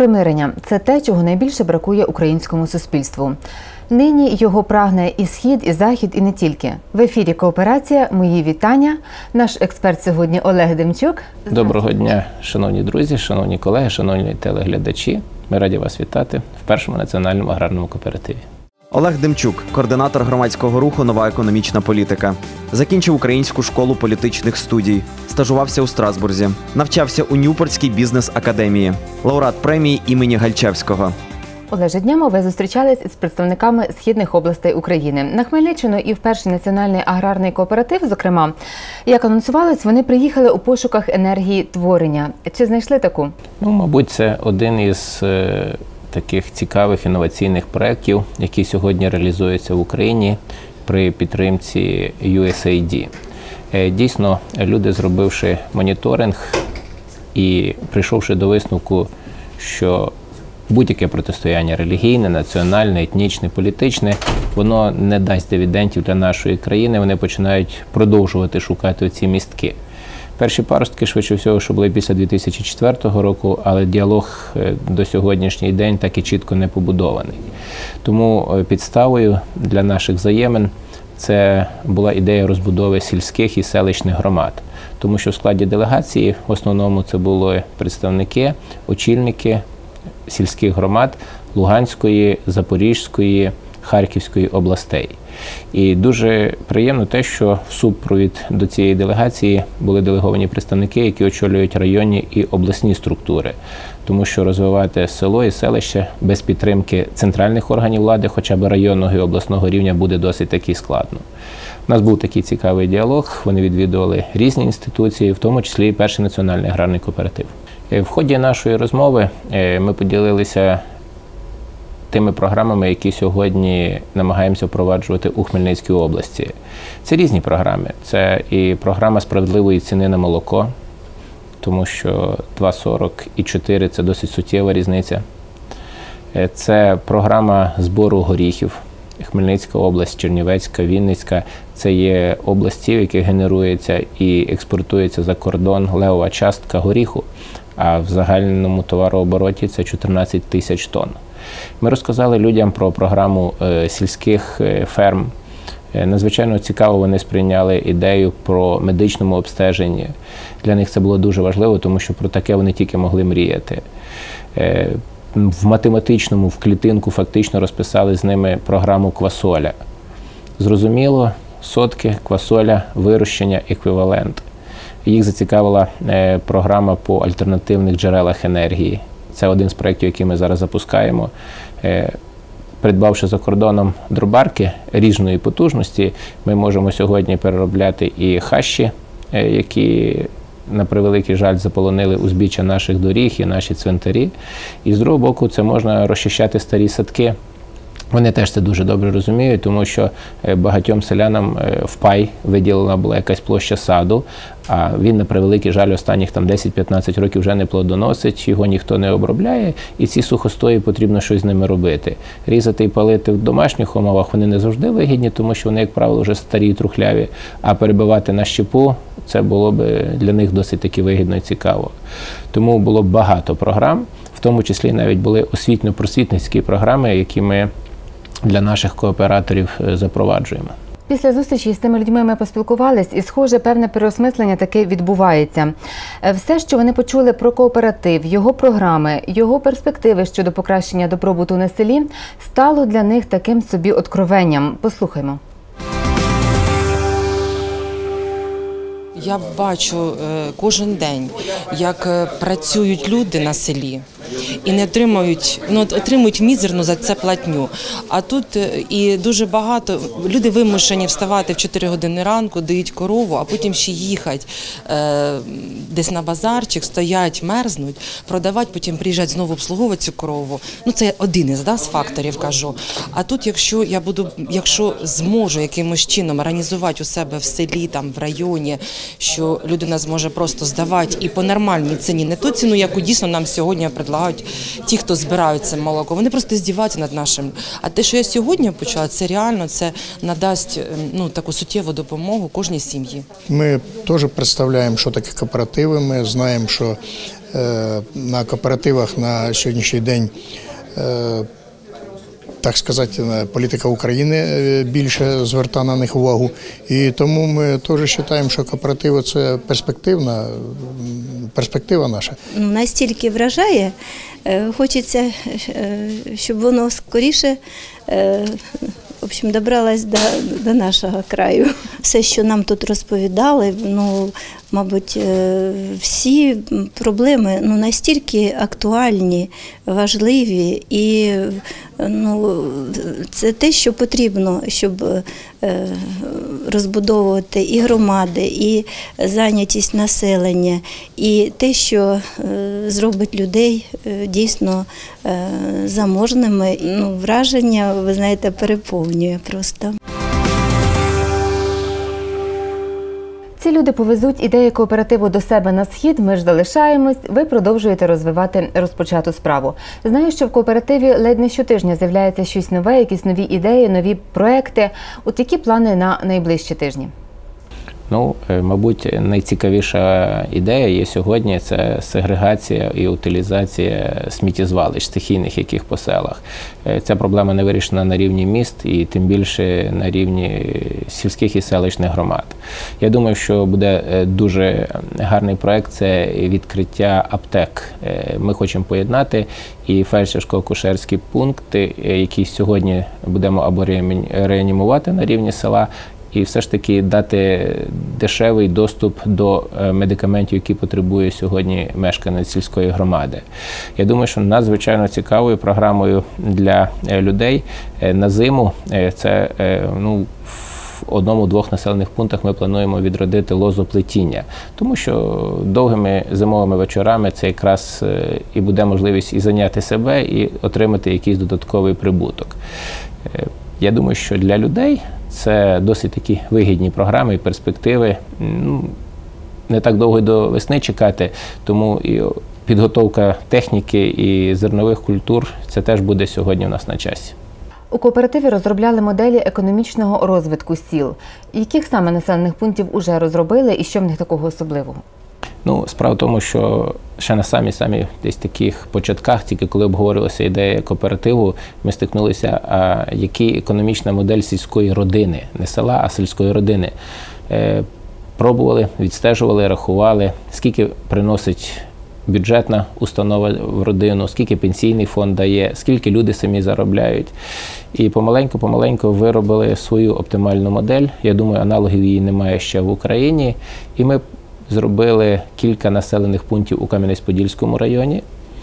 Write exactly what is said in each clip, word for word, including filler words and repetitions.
примирення – це те, чого найбільше бракує українському суспільству. Нині його прагне і Схід, і Захід, і не тільки. В ефірі «Кооперація». Мої вітання. Наш експерт сьогодні Олег Демчук. Доброго дня, шановні друзі, шановні колеги, шановні телеглядачі. Ми раді вас вітати в першому національному аграрному кооперативі. Олег Демчук, координатор громадського руху «Нова економічна політика». Закінчив Українську школу політичних студій, стажувався у Страсбурзі, навчався у Ньюпортській бізнес-академії, лауреат премії імені Гальчевського. Олеже, днями ви зустрічались із представниками східних областей України. На Хмельниччину і в перший національний аграрний кооператив, зокрема. Як анонсувалось, вони приїхали у пошуках енергії творення. Чи знайшли таку? Ну, мабуть, це один із е, таких цікавих інноваційних проєктів, які сьогодні реалізуються в Україні при підтримці ю ес ей ді. Е, дійсно, люди, зробивши моніторинг і прийшовши до висновку, що будь-яке протистояння релігійне, національне, етнічне, політичне, воно не дасть дивідендів для нашої країни, вони починають продовжувати шукати ці містки. Перші паростки, швидше всього, що були після дві тисячі четвертого року, але діалог до сьогоднішній день так і чітко не побудований. Тому підставою для наших взаємин це була ідея розбудови сільських і селищних громад. Тому що в складі делегації в основному це були представники, очільники сільських громад Луганської, Запорізької, Харківської областей. І дуже приємно те, що в супровід до цієї делегації були делеговані представники, які очолюють районні і обласні структури. Тому що розвивати село і селище без підтримки центральних органів влади, хоча б районного і обласного рівня, буде досить таки складно. У нас був такий цікавий діалог, вони відвідували різні інституції, в тому числі і перший національний аграрний кооператив. В ході нашої розмови ми поділилися тими програмами, які сьогодні намагаємося впроваджувати у Хмельницькій області. Це різні програми. Це і програма справедливої ціни на молоко, тому що два сорок і чотири – це досить суттєва різниця. Це програма збору горіхів. Хмельницька область, Чернівецька, Вінницька – це є області, в яких генерується і експортується за кордон левова частка горіху, а в загальному товарообороті це чотирнадцять тисяч тонн. Ми розказали людям про програму е, сільських е, ферм. Е, надзвичайно цікаво вони сприйняли ідею про медичному обстеженні. Для них це було дуже важливо, тому що про таке вони тільки могли мріяти. Е, в математичному, в клітинку фактично розписали з ними програму квасоля. Зрозуміло, сотки, квасоля, вирощення, еквівалент. Їх зацікавила е, програма по альтернативних джерелах енергії. Це один з проєктів, який ми зараз запускаємо. Е, придбавши за кордоном дробарки різної потужності, ми можемо сьогодні переробляти і хащі, е, які, на превеликий жаль, заполонили узбіччя наших доріг і наші цвинтарі. І з другого боку, це можна розчищати старі садки. Вони теж це дуже добре розуміють, тому що багатьом селянам в пай виділена була якась площа саду, а він, на превеликий жаль, останніх там десять-п'ятнадцять років вже не плодоносить, його ніхто не обробляє, і ці сухостої потрібно щось з ними робити. Різати і палити в домашніх умовах вони не завжди вигідні, тому що вони, як правило, вже старі і трухляві, а перебивати на щепу – це було б для них досить таки вигідно і цікаво. Тому було багато програм, в тому числі навіть були освітньо-просвітницькі програми, які ми для наших кооператорів запроваджуємо. Після зустрічі з цими людьми ми поспілкувались, і, схоже, певне переосмислення таки відбувається. Все, що вони почули про кооператив, його програми, його перспективи щодо покращення добробуту на селі, стало для них таким собі откровенням. Послухаймо. Я бачу кожен день, як працюють люди на селі і не отримують, ну, отримують мізерну за це платню. А тут і дуже багато, люди вимушені вставати в чотири години ранку, дають корову, а потім ще їхати е, десь на базарчик, стоять, мерзнуть, продавати, потім приїжджати знову обслуговувати цю корову. Ну, це один із, да, з факторів, кажу. А тут, якщо я буду, якщо зможу якимось чином організувати у себе в селі, там, в районі, що людина зможе просто здавати і по нормальній ціні, не ту ціну, яку дійсно нам сьогодні предлагають ті, хто збирають це молоко, вони просто здіваються над нашим. А те, що я сьогодні почала, це реально, це надасть, ну, таку суттєву допомогу кожній сім'ї. Ми теж представляємо, що таке кооперативи, ми знаємо, що На кооперативах на сьогоднішній день, так сказати, політика України більше звертає на них увагу. І тому ми теж вважаємо, що кооперативи – це перспективна, перспектива наша. Настільки вражає, хочеться, щоб воно скоріше в общем, добралась до, до нашого краю. Все, що нам тут розповідали, ну, мабуть, всі проблеми ну, настільки актуальні, важливі, і ну, це те, що потрібно, щоб розбудовувати і громади, і зайнятість населення, і те, що зробить людей дійсно заможними. Ну, враження, ви знаєте, переповнює просто. Ці люди повезуть ідеї кооперативу до себе на схід, ми ж залишаємось, ви продовжуєте розвивати розпочату справу. Знаю, що в кооперативі ледь не щотижня з'являється щось нове, якісь нові ідеї, нові проекти. От які плани на найближчі тижні? Ну, мабуть, найцікавіша ідея є сьогодні – це сегрегація і утилізація сміттєзвалищ стихійних, яких по селах. Ця проблема не вирішена на рівні міст і тим більше на рівні сільських і селищних громад. Я думаю, що буде дуже гарний проект – це відкриття аптек. Ми хочемо поєднати і фельдшерсько-акушерські пункти, які сьогодні будемо або реанімувати на рівні села, і все ж таки дати дешевий доступ до медикаментів, які потребує сьогодні мешканець сільської громади. Я думаю, що надзвичайно цікавою програмою для людей на зиму це ну, в одному-двох населених пунктах ми плануємо відродити лозоплетіння, тому що довгими зимовими вечорами це якраз і буде можливість і зайняти себе, і отримати якийсь додатковий прибуток. Я думаю, що для людей це досить такі вигідні програми і перспективи. Ну, не так довго до весни чекати, тому і підготовка техніки і зернових культур – це теж буде сьогодні у нас на часі. У кооперативі розробляли моделі економічного розвитку сіл. Яких саме населених пунктів уже розробили і що в них такого особливого? Ну, справа в тому, що ще на самі-самі десь таких початках, тільки коли обговорювалася ідея кооперативу, ми стикнулися, а який економічна модель сільської родини, не села, а сільської родини. Е, пробували, відстежували, рахували, скільки приносить бюджетна установа в родину, скільки пенсійний фонд дає, скільки люди самі заробляють. І помаленьку-помаленьку виробили свою оптимальну модель. Я думаю, аналогів її немає ще в Україні. І ми зробили кілька населених пунктів у Кам'янець-Подільському районі.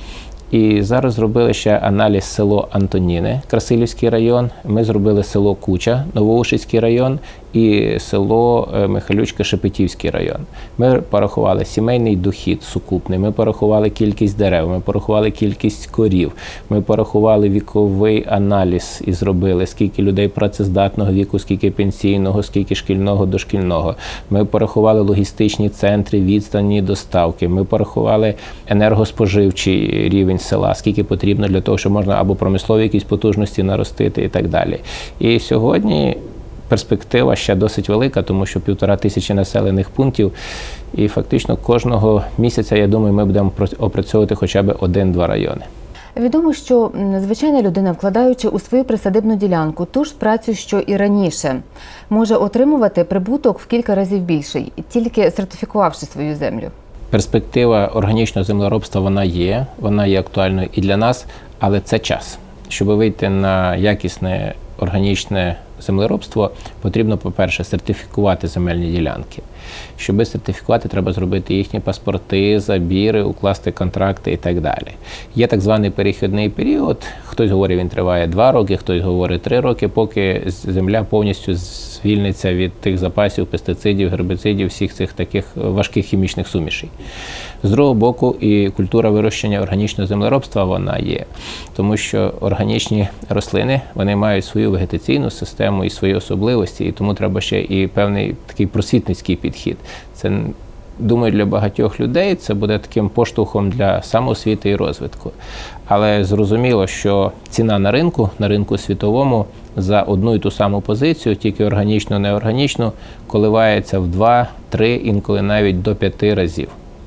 І зараз зробили ще аналіз село Антоніни, Красилівський район. Ми зробили село Куча, Новоушицький район і село Михайлючка, Шепетівський район. Ми порахували сімейний дохід сукупний, ми порахували кількість дерев, ми порахували кількість корів, ми порахували віковий аналіз і зробили, скільки людей працездатного віку, скільки пенсійного, скільки шкільного, дошкільного. Ми порахували логістичні центри, відстані доставки, ми порахували енергоспоживчий рівень села, скільки потрібно для того, щоб можна або промислові якісь потужності наростити і так далі. І сьогодні перспектива ще досить велика, тому що півтора тисячі населених пунктів, і фактично кожного місяця, я думаю, ми будемо опрацьовувати хоча б один-два райони. Відомо, що звичайна людина, вкладаючи у свою присадибну ділянку ту ж працю, що і раніше, може отримувати прибуток в кілька разів більший, тільки сертифікувавши свою землю. Перспектива органічного землеробства, вона є, вона є актуальною і для нас, але це час. Щоб вийти на якісне органічне землеробство, потрібно, по-перше, сертифікувати земельні ділянки. Щоб сертифікувати, треба зробити їхні паспорти, забіри, укласти контракти і так далі. Є так званий перехідний період, хтось говорить, він триває два роки, хтось говорить три роки, поки земля повністю звільниться від тих запасів, пестицидів, гербіцидів, всіх цих таких важких хімічних сумішей. З другого боку, і культура вирощення органічного землеробства, вона є. Тому що органічні рослини, вони мають свою вегетаційну систему і свої особливості, і тому треба ще і певний такий просвітницький підхід. Це, думаю, для багатьох людей це буде таким поштовхом для самоосвіти і розвитку. Але зрозуміло, що ціна на ринку, на ринку світовому, за одну і ту саму позицію, тільки органічну, неорганічну, коливається в два, три, інколи навіть до п'яти разів.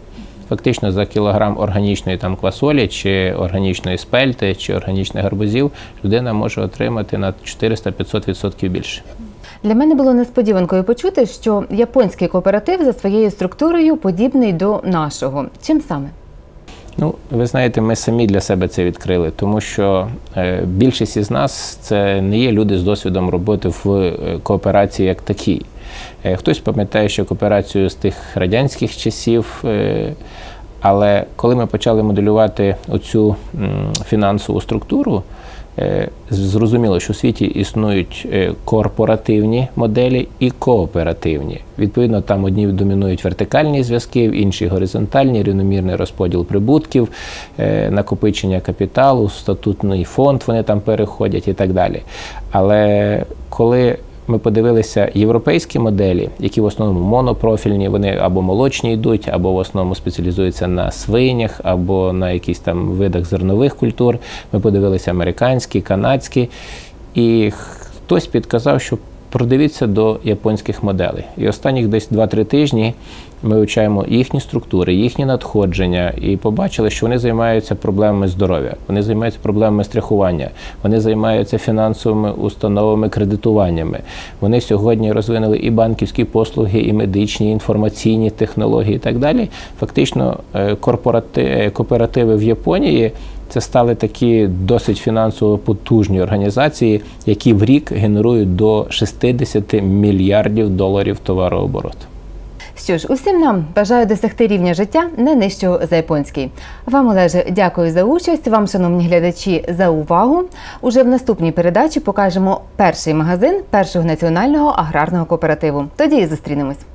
Фактично за кілограм органічної там квасолі, чи органічної спельти, чи органічних гарбузів людина може отримати на чотириста-п'ятсот відсотків більше. Для мене було несподіванкою почути, що японський кооператив за своєю структурою подібний до нашого. Чим саме? Ну, ви знаєте, ми самі для себе це відкрили, тому що е, більшість із нас це не є люди з досвідом роботи в кооперації як такій. Е, хтось пам'ятає, що кооперацію з тих радянських часів, е, але коли ми почали моделювати оцю м, фінансову структуру, зрозуміло, що у світі існують корпоративні моделі і кооперативні. Відповідно, там одні домінують вертикальні зв'язки, інші горизонтальні, рівномірний розподіл прибутків, накопичення капіталу, статутний фонд вони там переходять і так далі. Але коли ми подивилися європейські моделі, які в основному монопрофільні, вони або молочні йдуть, або в основному спеціалізуються на свинях, або на якісь там видах зернових культур. Ми подивилися американські, канадські, і хтось підказав, що продивіться до японських моделей. І останніх десь два-три тижні ми вивчаємо їхні структури, їхні надходження і побачили, що вони займаються проблемами здоров'я, вони займаються проблемами страхування, вони займаються фінансовими установами, кредитуваннями. Вони сьогодні розвинули і банківські послуги, і медичні, і інформаційні технології і так далі. Фактично кооперативи в Японії це стали такі досить фінансово потужні організації, які в рік генерують до шістдесят мільярдів доларів товарообороту. Що ж, усім нам бажаю досягти рівня життя не нижчого за японський. Вам, Олеже, дякую за участь, вам, шановні глядачі, за увагу. Уже в наступній передачі покажемо перший магазин першого національного аграрного кооперативу. Тоді і зустрінемось.